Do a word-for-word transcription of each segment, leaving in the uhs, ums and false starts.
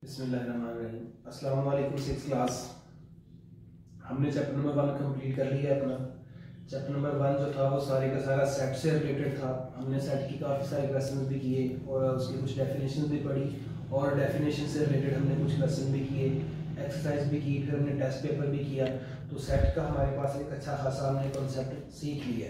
बिस्मिल्लाहिर्रहमानिर्रहीम। अस्सलाम वालेकुम। सिक्स क्लास हमने चैप्टर नंबर वन कंप्लीट कर लिया है अपना। चैप्टर नंबर वन जो था वो सारे का सारा सेट से रिलेटेड था। हमने सेट की काफ़ी सारे क्वेश्चन भी किए और उसकी कुछ डेफिनेशन भी पढ़ी और डेफिनेशन से रिलेटेड हमने कुछ क्वेश्चन भी किए, एक्सरसाइज भी की, फिर हमने टेस्ट पेपर भी किया। तो सेट का हमारे पास एक अच्छा खासा हमने कॉन्सेप्ट सीख लिया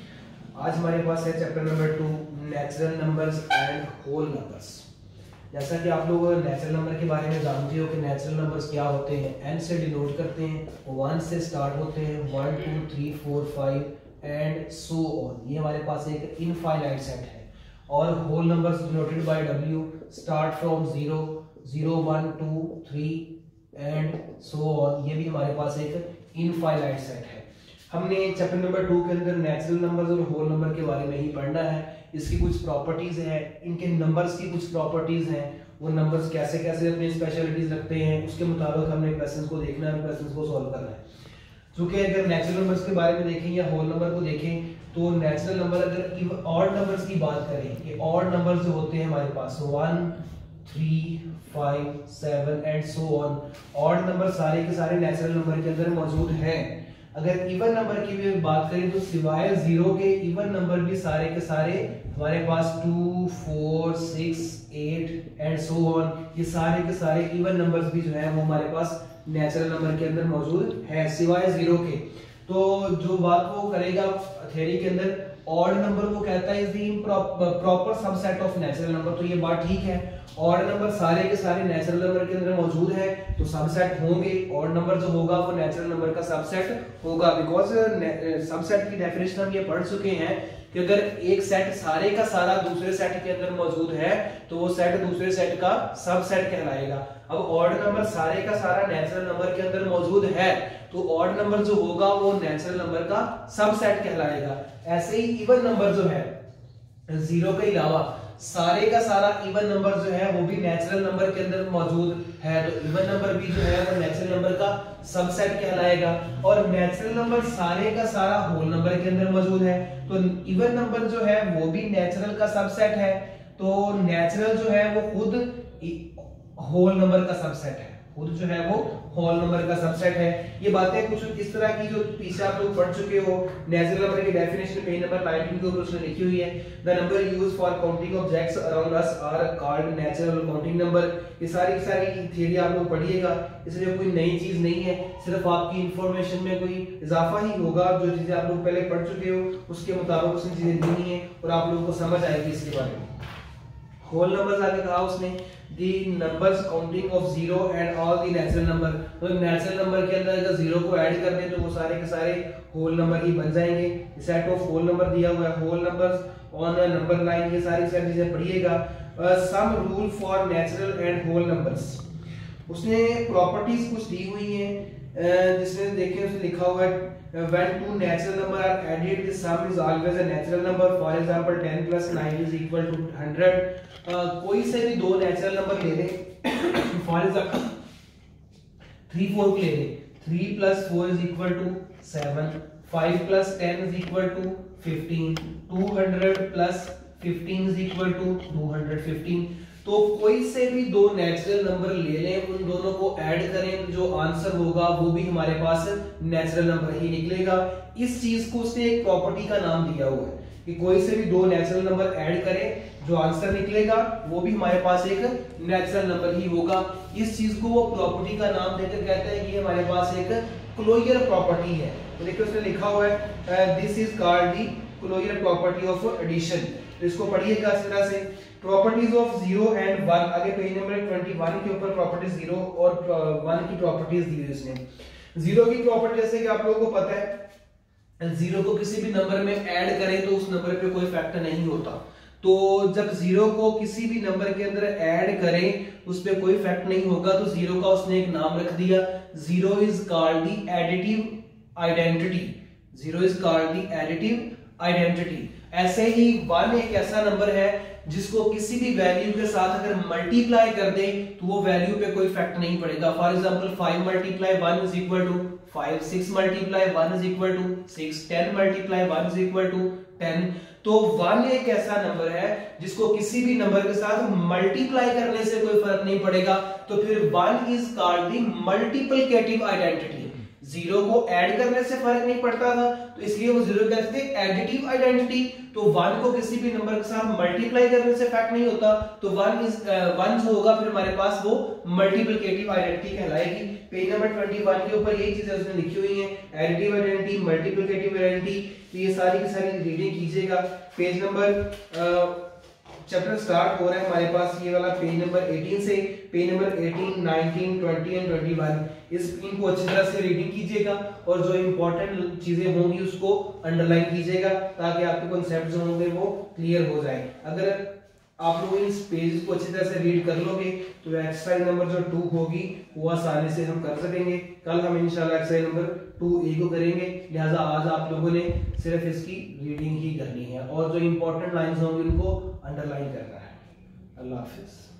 है। आज हमारे पास है chapter number two, natural numbers and whole numbers. जैसा कि आप लोग नेचुरल नंबर के बारे में जानते हो कि नेचुरल नंबर्स क्या होते हैं, एन से डिनोट करते हैं, वन से स्टार्ट होते हैं, one two three four five and so on. ये हमारे पास एक इनफाइनाइट सेट है। और whole numbers denoted by W, start from zero, zero one two three and so on. ये भी हमारे पास एक इनफाइनाइट सेट है। हमने चैप्टर नंबर टू के अंदर नेचुरल नंबर्स और होल नंबर के बारे में ही पढ़ना है। इसकी कुछ प्रॉपर्टीज हैं, इनके नंबर्स की कुछ प्रॉपर्टीज हैं, वो नंबर्स कैसे कैसे अपनी स्पेशलिटीज रखते हैं, उसके मुताबिक हमने क्वेश्चंस को देखना है, क्वेश्चंस को सॉल्व करना है। क्योंकि अगर नेचुरल नंबर्स के बारे में देखें या होल नंबर को देखें तो नेचुरल नंबर अगर ऑड नंबर्स की बात करें कि ऑड नंबर्स जो होते हैं हमारे पास one three five seven and so on, odd number सारे के सारे नेचुरल नंबर के अंदर मौजूद हैं। अगर इवन नंबर की भी बात करें तो सिवाय जीरो के इवन नंबर भी सारे के सारे हमारे पास two four six eight and so on, ये सारे के सारे इवन नंबर्स भी जो है वो हमारे पास नेचुरल नंबर के अंदर मौजूद है सिवाय जीरो के। तो जो बात वो करेगा थ्योरी के अंदर, ऑड नंबर वो कहता है is the proper subset of natural number. तो ये बात ठीक है, ऑड नंबर सारे के सारे नेचुरल नंबर के अंदर मौजूद है तो सबसेट होंगे। ऑड नंबर जो होगा वो नेचुरल नंबर का सबसेट होगा, बिकॉज सबसेट की डेफिनेशन हम ये पढ़ चुके हैं कि अगर एक सेट सारे का सारा दूसरे सेट के अंदर मौजूद है तो वो सेट दूसरे सेट का सबसेट कहलाएगा। अब ऑड नंबर सारे का सारा नेचुरल नंबर के अंदर मौजूद है तो ऑड नंबर जो होगा वो नेचुरल नंबर का सबसेट कहलाएगा। ऐसे ही इवन नंबर जो है जीरो के अलावा सारे का सारा इवन नंबर जो है वो भी नेचुरल नंबर के अंदर मौजूद है तो इवन नंबर भी जो है वो नेचुरल नंबर का सबसेट कहलाएगा। और नेचुरल नंबर सारे का सारा होल नंबर के अंदर मौजूद है तो इवन नंबर जो है वो भी नेचुरल का सबसेट है। तो नेचुरल जो है वो खुद होल नंबर का सबसेट है, खुद जो है वो होल नंबर का सबसेट है। ये बातें कुछ इस तरह की जो पीछे आप लोग पढ़ चुके हो। नेचुरल नंबर की डेफिनेशन पेज नंबर नाइनटीन के ऊपर उसने लिखी हुई है, the number used for counting objects around us are called natural counting number. ये सारी सारी थ्योरी आप लोग पढ़िएगा, इसलिए कोई नई चीज नहीं है, सिर्फ आपकी इंफॉर्मेशन में कोई इजाफा ही होगा। जो चीजें आप लोग पहले पढ़ चुके हो उसके मुताबिक उसने चीजें दी है और आप लोगों को समझ आएगी इसके बारे में। होल नंबर्स आगे कहा उसने the numbers counting of zero and all the natural number. तो नेचुरल नंबर के अंदर अगर जीरो को ऐड कर दें तो वो सारे के सारे होल नंबर ही बन जाएंगे। सेट ऑफ होल नंबर दिया हुआ है, whole numbers on number line, ये सारी सारी चीजें पढ़िएगा। Some rule for natural and whole numbers, उसने प्रॉपर्टीज कुछ दी हुई हैं जिसमें देखिए उसने लिखा हुआ है when two natural number are added the sum is always a natural number. For example ten plus nine is equal to one hundred. uh, कोई से भी दो नेचुरल नंबर ले लें, फॉर एग्जांपल थ्री फोर को ले लें, three plus four is equal to seven, five plus ten is equal to fifteen, two hundred plus fifteen is equal to two hundred fifteen. तो कोई से भी दो नेचुरल नंबर ले लें, उन दोनों को ऐड करें, जो आंसर होगा वो भी हमारे पास नेचुरल नंबर ही निकलेगा। इस चीज को उसने एक प्रॉपर्टी का नाम दिया हुआ है कि कोई से भी दो नेचुरल नंबर ऐड करें, जो आंसर निकलेगा वो भी हमारे पास एक नेचुरल नंबर ही होगा। इस चीज को वो प्रॉपर्टी का नाम देकर कहते हैं कि हमारे पास एक क्लोजर प्रॉपर्टी है। तो देखिए उसने लिखा हुआ है this is called the closure property of addition. तो इसको पढ़िएगा इस तरह से, properties of zero and one. आगे पेज नंबर इक्कीस के ऊपर प्रॉपर्टीज जीरो और वन की प्रॉपर्टीज दी है इसने। जीरो की प्रॉपर्टी जैसे कि आप लोगों को पता है, जीरो को किसी भी नंबर में ऐड करें तो उस नंबर पे कोई फैक्टर नहीं होता। तो जब जीरो को किसी भी नंबर के अंदर ऐड करें उस पे कोई फैक्ट नहीं होगा, तो जीरो का उसने एक नाम रख दिया, zero is called the additive identity. Zero is called the additive identity. ऐसे ही वन एक ऐसा नंबर है जिसको किसी भी वैल्यू के साथ अगर मल्टीप्लाई कर दे तो वो वैल्यू पे कोई इफेक्ट नहीं पड़ेगा। For example five multiply one is equal to five, six multiply one is equal to six, ten multiply one is equal to ten. तो वन एक ऐसा नंबर है जिसको किसी भी नंबर के साथ मल्टीप्लाई करने से कोई फर्क नहीं पड़ेगा, तो फिर one is called the multiplicative identity. Zero को ऐड करने से फर्क नहीं पड़ता था, तो इसलिए वो जीरो कहते थे एडिटिव आइडेंटिटी। तो वन को किसी भी नंबर के साथ मल्टीप्लाई करने से फैक्ट नहीं होता, तो वन इज वन जो होगा फिर हमारे पास वो मल्टीप्लिकेटिव आइडेंटिटी कहलाएगी। पेज नंबर इक्कीस के ऊपर यही चीजें उसने लिखी हुई हैं, एडिटिव आइडेंटिटी, मल्टीप्लिकेटिव आइडेंटिटी। तो ये सारी की सारी रीडिंग कीजिएगा। पेज नंबर चैप्टर स्टार्ट हो रहा है हमारे पास ये वाला पेज नंबर अठारह से। पेज नंबर अठारह, उन्नीस, बीस एंड इक्कीस, इस इनको अच्छी तरह से रीडिंग कीजिएगा और जो इंपॉर्टेंट चीजें होंगी उसको अंडरलाइन कीजिएगा ताकि आपके कॉन्सेप्ट जो होंगे वो क्लियर हो जाए। अगर आप लोग इस पेज को अच्छी तरह से रीड कर लोगे तो एक्सरसाइज नंबर जो टू होगी वो आसानी से हम कर सकेंगे। कल हम इंशाल्लाह एक्सरसाइज नंबर टू ए को करेंगे, लिहाजा आज आप लोगों ने सिर्फ इसकी रीडिंग ही करनी है और जो इंपॉर्टेंट लाइंस होंगी उनको अंडरलाइन करना है। अल्लाह हाफिज।